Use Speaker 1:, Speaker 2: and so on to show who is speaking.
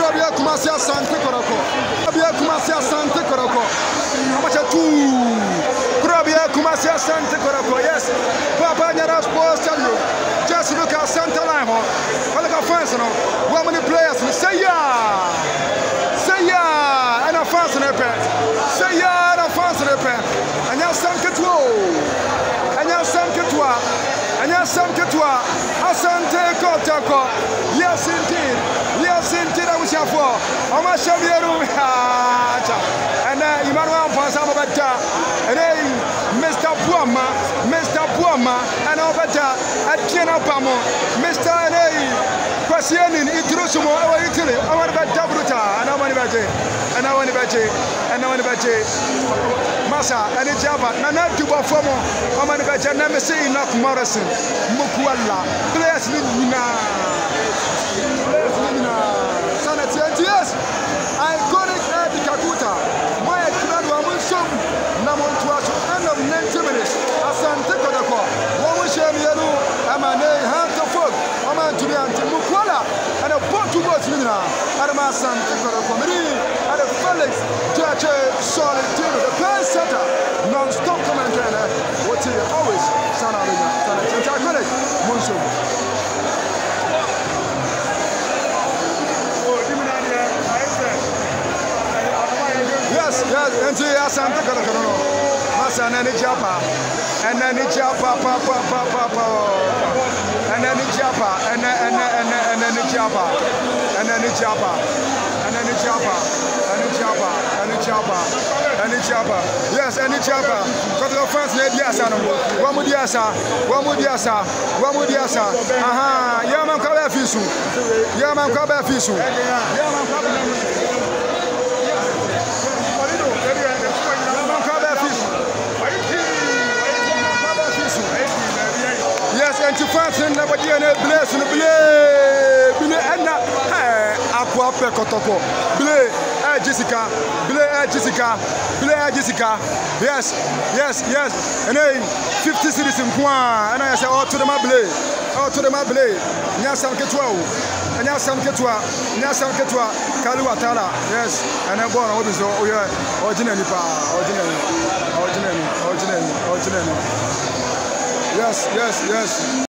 Speaker 1: Kurabia Kumasi Asante Koroko. Kurabia Kumasi Asante Koroko. Amacha 2. Kurabia Kumasi Asante Koroko. Yes. Papa Nyara Sports Stadium. Just look at center line. Look at fans. How many players? Say yeah. Say yeah. And a fans in the pen. Say yeah. And a fans in the pen. And now some Ketwa. And now some Ketwa. And now some Ketwa. Asante Kotako. Yes, indeed. Yes, indeed. I wish you for. I'm a Shaviero. And Emmanuel Pasabata. And then Mr. Buama. And over there at Kiana Pamo. Mr. Kwasianin, Itrusumo, our Italy. I want to Dabruta. And I want to Masa, and it's Java. Nana Duba Fomo. I want to never say enough Morrison. Mukwala. Bless Nina. Yes, I got it at the Kakuta. My Kranwa will show Namon to us end of 90 minutes. Asante Kodako. One share me, I'm a name, hand to foot. I'm a Julian Mukwala and a Portugal Mina. And my son Kodako. And a Felix Judge Solid Tino, the Pan Center, non stop commentator. What's here always? Sanarina, Sanata, Monso. Yes, and yes, I'm taking a Massa and Japa, and then it's Japa, and then it's Japa, and then it's Japa, and then it's Japa, and then it's Japa, and it's Japa, and it's Japa, and it's Japa. Yes, and it's Japa. Got the first name, yes, I know. One would yasa. Aha, Yaman Kabafisu, Yaman Kabafisu, Yaman Kabafisu. Yes, and to fasten never did a bless and blé and aqua pecotoko. Blé, Jessica. Yes. And then 50 cities in Kwan. And I say, oh, to the Mablé. Nyasam Ketwa. And Nyasam Ketwa. Kaluatala. Yes. And I'm born always originally. Yes.